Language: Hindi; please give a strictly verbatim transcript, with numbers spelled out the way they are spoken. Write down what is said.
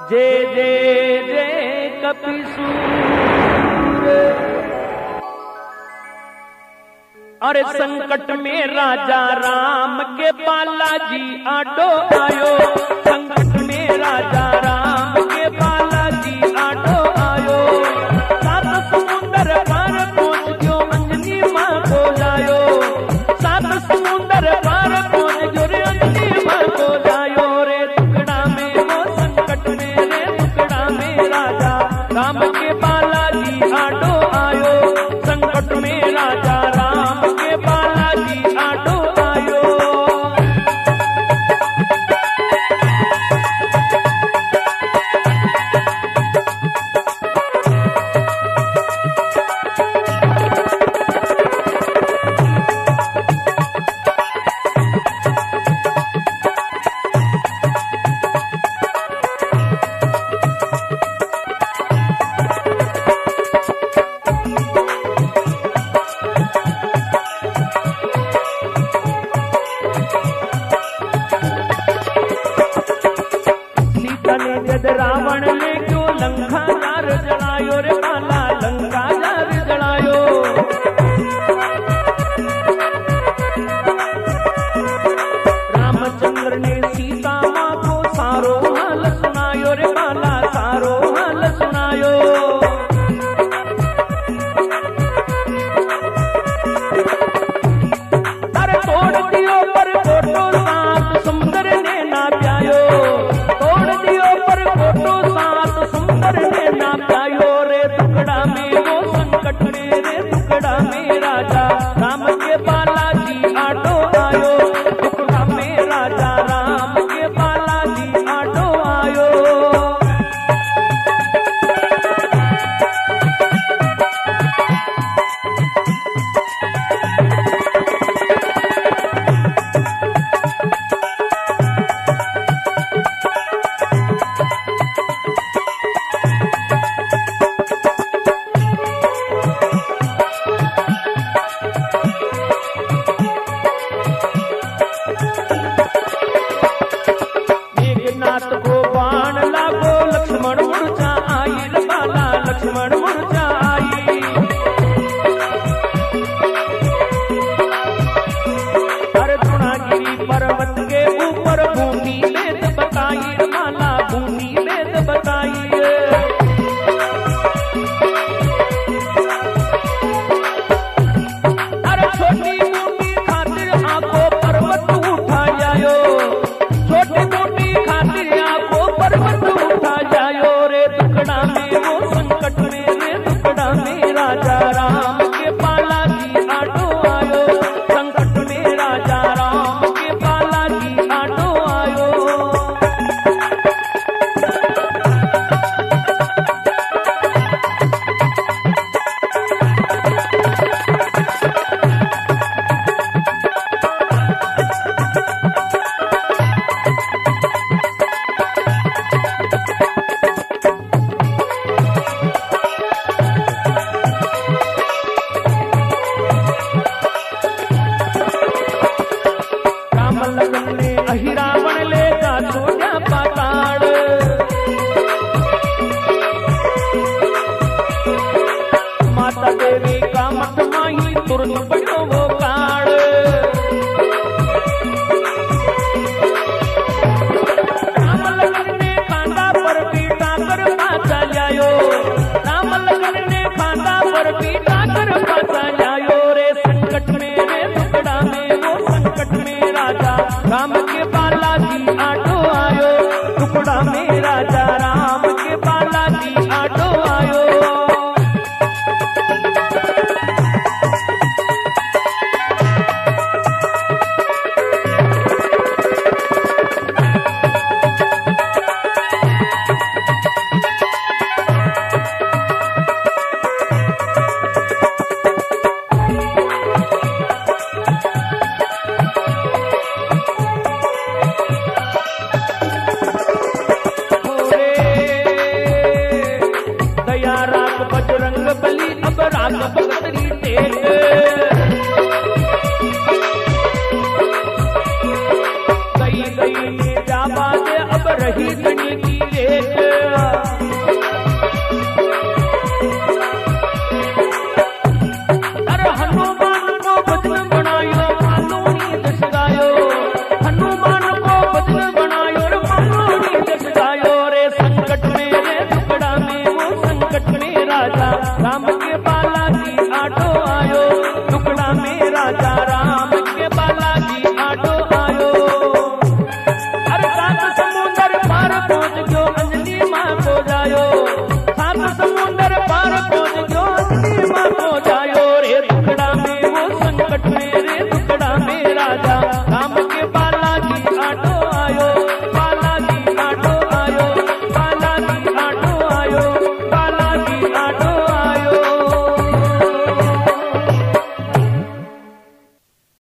जय जय जय कपिसूर। अरे संकट में राजा राम के बालाजी आडो आयो, संकट में राजा राम के बालाजी आडो आयो। सात समुंदर पार पहुंच गयो अंजनी मां को लायो, सात समुंदर पार पहुंच गयो रे अंजनी मां को लायो। रे टुकड़ा में वो संकट में, रे टुकड़ा में राजा राम के बालाजी आडो आयो, संकट में राजा राम के बालाजी आडो आयो। रावण ने क्यों लंका जार जलायो रे बाला, लंका जार जलायो। रामचंद्र ने सीता माँ को सारो हाल सुनायो रे बाला, सारो हाल सुनायो। अरे तोड़ दियो पर फोटो सात समुद्र ने ना प्यायो, तोड़ दियो पर फोटो सात सुंदर ने ना प्यायो। रे टुकड़ा में वो संकट में, रे टुकड़ा में राजा राम के बालाजी आडो आयो, टुकड़ा में राजा राम के बालाजी आडो आयो। नाथ को बाण लागो, लक्ष्मण मूर्छा आई रे बाला, लक्ष्मण मूर्छा आई। अरे द्रोणागिरी पर्वत के ऊपर भूमि वेद बताई रे बाला, भूमि वेद बताई। अरे छोटी बूटी खातिर आपको पर्वत उठा जायो, छोटी बूटी खातिर आपको पर्वत उठा जायो। रे टुकड़ा में वो संकट में, रे टुकड़ा में राजा राम के बालाजी आडो आयो, संकट में राजा राम के बालाजी आडो आयो। संकट में